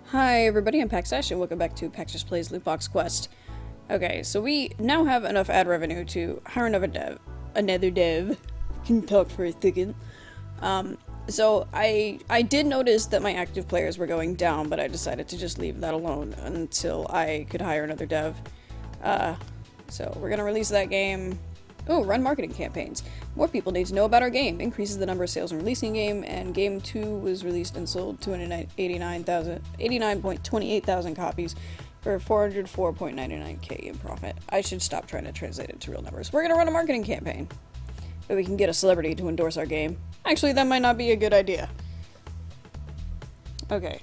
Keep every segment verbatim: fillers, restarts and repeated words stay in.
Hi everybody, I'm Paxash and welcome back to Paxash Plays Loot Box Quest. Okay, so we now have enough ad revenue to hire another dev. Another dev. Can talk for a second. Um, so I I did notice that my active players were going down, but I decided to just leave that alone until I could hire another dev. Uh, so we're gonna release that game. Oh, run marketing campaigns. More people need to know about our game. Increases the number of sales when releasing game, and game two was released and sold two hundred eighty-nine thousand, eighty-nine point two eight thousand copies for four hundred four point nine nine K in profit. I should stop trying to translate it to real numbers. We're gonna run a marketing campaign. But we can get a celebrity to endorse our game. Actually, that might not be a good idea. Okay.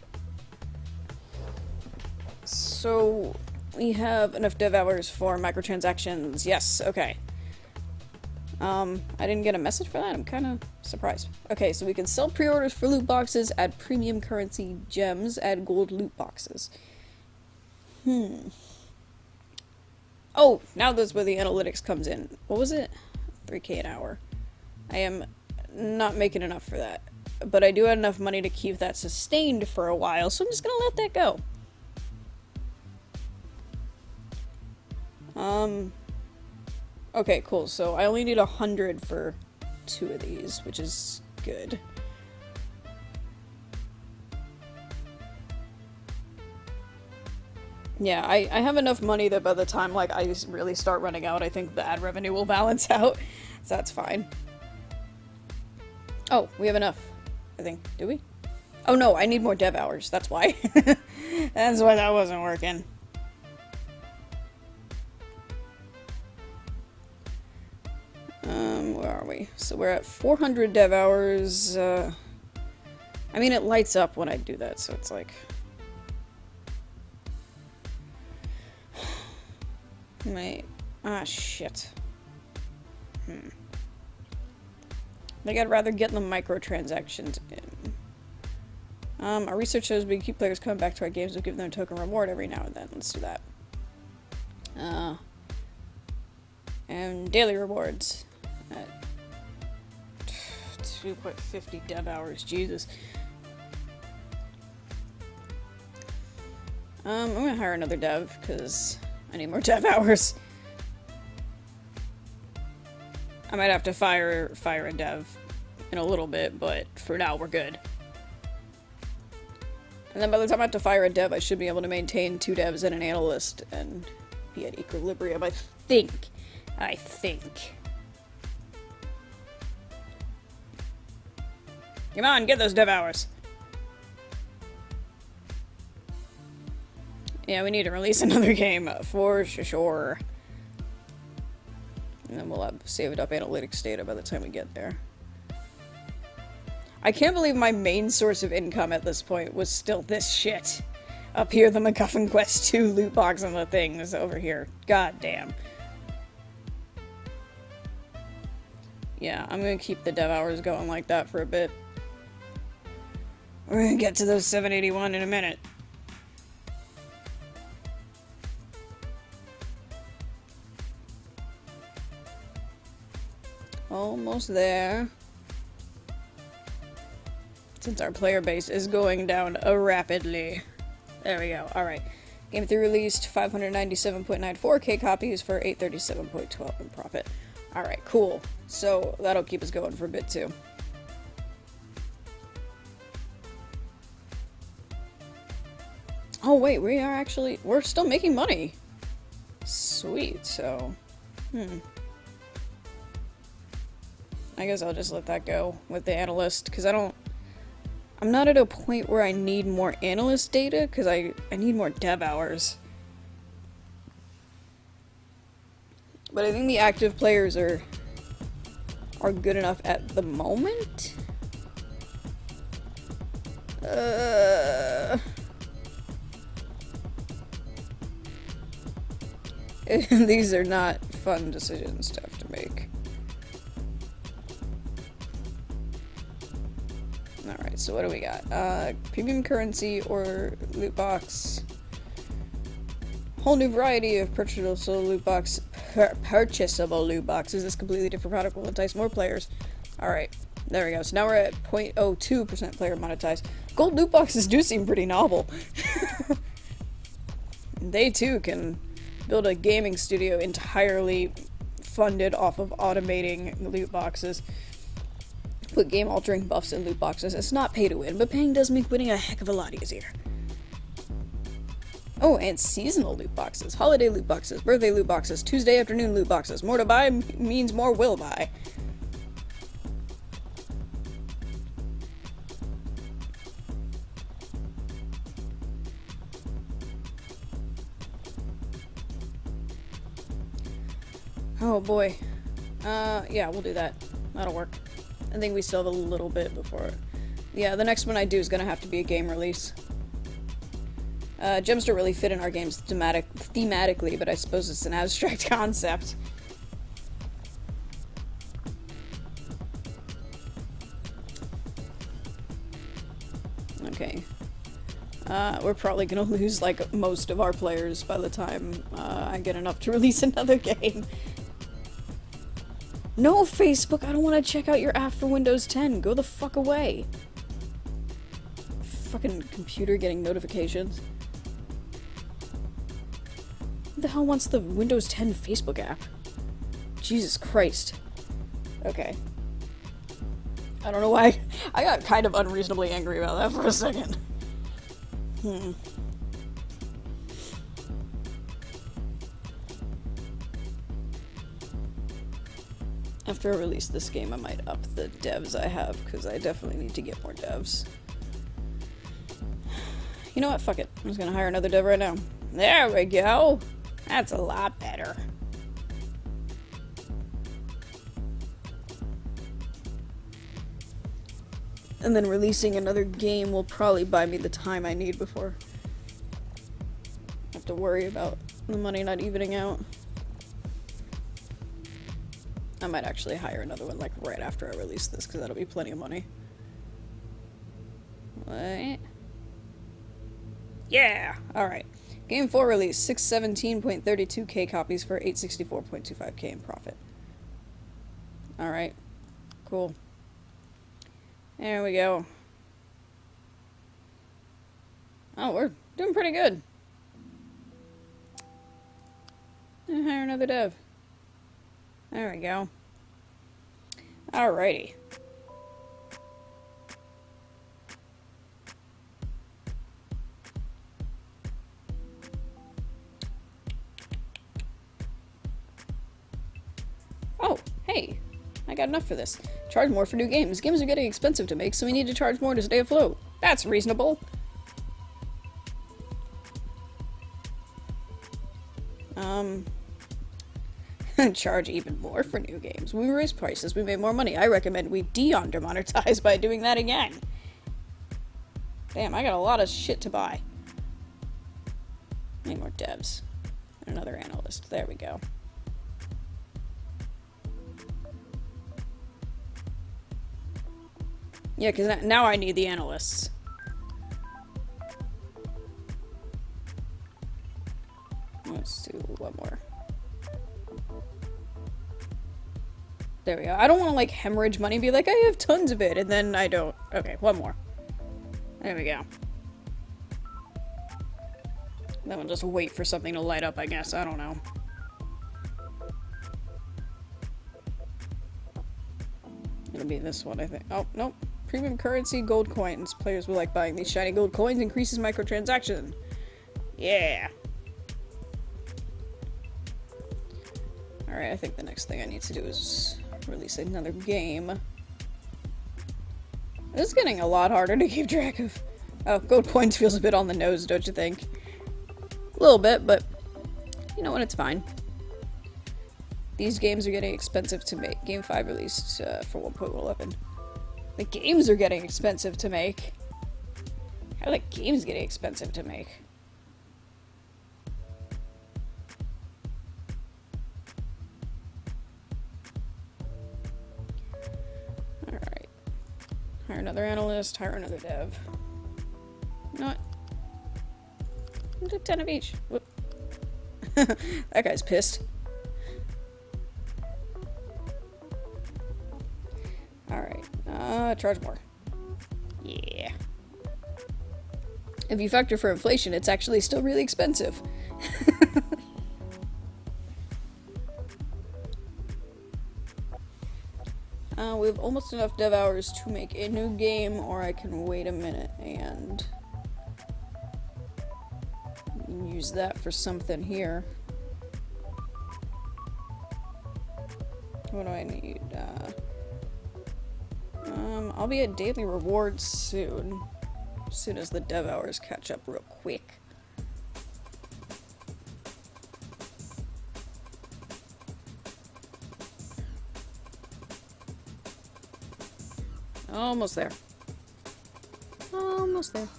So, we have enough dev hours for microtransactions. Yes, okay. Um, I didn't get a message for that. I'm kind of surprised. Okay, so we can sell pre-orders for loot boxes, add premium currency gems, add gold loot boxes. Hmm. Oh, now that's where the analytics comes in. What was it? three K an hour. I am not making enough for that. But I do have enough money to keep that sustained for a while, so I'm just gonna let that go. Um... Okay, cool. So I only need a hundred for two of these, which is good. Yeah, I, I have enough money that by the time like I really start running out, I think the ad revenue will balance out. So that's fine. Oh, we have enough. I think. Do we? Oh no, I need more dev hours. That's why. That's why that wasn't working. Um, where are we? So we're at four hundred dev hours. Uh, I mean, it lights up when I do that, so it's like... Wait. Ah, shit. Hmm. I think I'd rather get the microtransactions in. Um, our research shows we keep players coming back to our games and give them a token reward every now and then. Let's do that. Uh, and daily rewards. At two point five zero dev hours, Jesus. Um, I'm gonna hire another dev, because I need more dev hours. I might have to fire, fire a dev in a little bit, but for now we're good. And then by the time I have to fire a dev, I should be able to maintain two devs and an analyst, and be at equilibrium, I think. I think. Come on, get those dev hours. Yeah, we need to release another game for sure. And then we'll have saved up analytics data by the time we get there. I can't believe my main source of income at this point was still this shit. Up here, the MacGuffin Quest two loot box and the things over here. God damn. Yeah, I'm gonna keep the dev hours going like that for a bit. We're gonna get to those seven eighty-one in a minute. Almost there. Since our player base is going down uh, rapidly. There we go. Alright. Game three released five hundred ninety-seven point nine four K copies for eight thirty-seven point one two in profit. Alright, cool. So that'll keep us going for a bit too. Oh wait, we are actually, we're still making money. Sweet, so, hmm. I guess I'll just let that go with the analyst, because I don't, I'm not at a point where I need more analyst data, because I, I need more dev hours. But I think the active players are, are good enough at the moment. Uh... These are not fun decisions to have to make. Alright, so what do we got? Uh, premium currency or loot box. Whole new variety of purchasable loot box. Pur purchasable loot boxes. This completely different product will entice more players. Alright, there we go. So now we're at zero point zero two percent player monetized. Gold loot boxes do seem pretty novel. They too can build a gaming studio entirely funded off of automating loot boxes. Put game-altering buffs in loot boxes. It's not pay to win, but paying does make winning a heck of a lot easier. Oh, and seasonal loot boxes. Holiday loot boxes. Birthday loot boxes. Tuesday afternoon loot boxes. More to buy means more will buy. Oh boy. Uh, yeah, we'll do that. That'll work. I think we still have a little bit before... Yeah, the next one I do is gonna have to be a game release. Uh, gems don't really fit in our games thematic thematically, but I suppose it's an abstract concept. Okay. Uh, we're probably gonna lose, like, most of our players by the time uh, I get enough to release another game. No, Facebook, I don't want to check out your app for Windows ten. Go the fuck away. Fucking computer getting notifications. Who the hell wants the Windows ten Facebook app? Jesus Christ. Okay. I don't know why. I got kind of unreasonably angry about that for a second. Hmm. After I release this game, I might up the devs I have, because I definitely need to get more devs. You know what? Fuck it. I'm just gonna hire another dev right now. There we go! That's a lot better. And then releasing another game will probably buy me the time I need before I have to worry about the money not evening out. I might actually hire another one, like, right after I release this, because that'll be plenty of money. What? Yeah! Alright. Game four release, six seventeen point three two K copies for eight sixty-four point two five K in profit. Alright. Cool. There we go. Oh, we're doing pretty good. I'll hire another dev. There we go. Alrighty. Oh, hey. I got enough for this. Charge more for new games. Games are getting expensive to make, so we need to charge more to stay afloat. That's reasonable. Um... charge even more for new games. We raise prices, we made more money. I recommend we de-under-monetize by doing that again. Damn, I got a lot of shit to buy. Need more devs. And another analyst. There we go. Yeah, because now I need the analysts. Let's do one more. There we go. I don't want to, like, hemorrhage money and be like, I have tons of it, and then I don't. Okay, one more. There we go. Then we'll just wait for something to light up, I guess. I don't know. It'll be this one, I think. Oh, nope. Premium currency, gold coins. Players will like buying these shiny gold coins. Increases microtransaction. Yeah. Alright, I think the next thing I need to do is release another game. This is getting a lot harder to keep track of. Oh, gold coins feels a bit on the nose, don't you think? A little bit, but you know what, it's fine. These games are getting expensive to make. Game five released uh, for one point eleven. The games are getting expensive to make. How are the games getting expensive to make? Alright. Hire another analyst, hire another dev. You know what? We'll do ten of each. Whoop. That guy's pissed. Alright. Uh, charge more. Yeah. If you factor for inflation, it's actually still really expensive. uh, we have almost enough dev hours to make a new game, or I can wait a minute and use that for something here. What do I need? Uh, um, I'll be at daily rewards soon. As soon as the dev hours catch up real quick. Almost there. Almost there.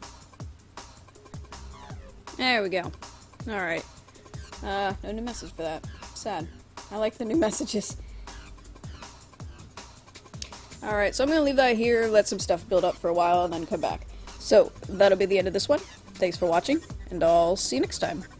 There we go. Alright. Uh, no new message for that. Sad. I like the new messages. Alright, so I'm gonna leave that here, let some stuff build up for a while, and then come back. So, that'll be the end of this one. Thanks for watching, and I'll see you next time.